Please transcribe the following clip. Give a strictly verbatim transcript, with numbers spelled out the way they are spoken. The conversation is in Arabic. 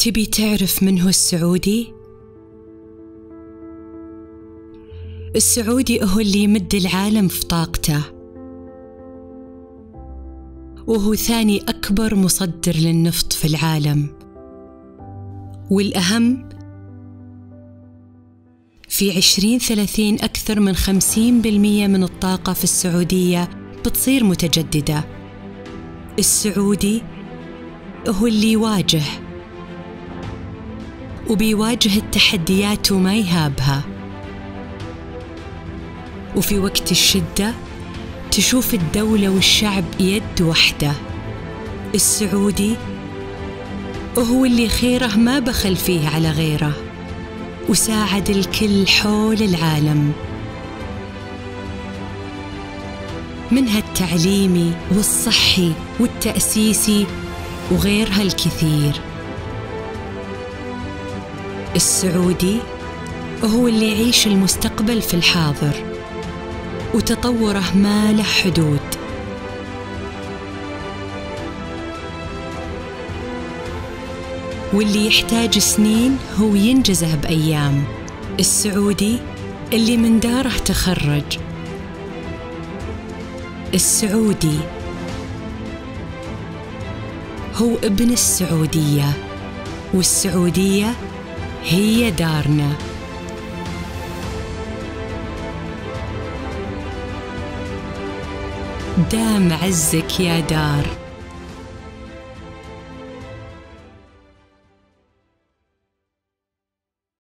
تبي تعرف من هو السعودي؟ السعودي هو اللي يمد العالم في طاقته، وهو ثاني أكبر مصدر للنفط في العالم، والأهم في عشرين ثلاثين أكثر من خمسين بالمئة من الطاقة في السعودية بتصير متجددة. السعودي هو اللي يواجه وبيواجه التحديات وما يهابها، وفي وقت الشدة تشوف الدولة والشعب يد واحدة. السعودي هو اللي خيره ما بخل فيه على غيره، وساعد الكل حول العالم، منها التعليمي والصحي والتأسيسي وغيرها الكثير. السعودي هو اللي يعيش المستقبل في الحاضر، وتطوره ما له حدود. واللي يحتاج سنين هو ينجزه بأيام. السعودي اللي من داره تخرج. السعودي هو ابن السعودية، والسعودية هي دارنا. دام عزك يا دار.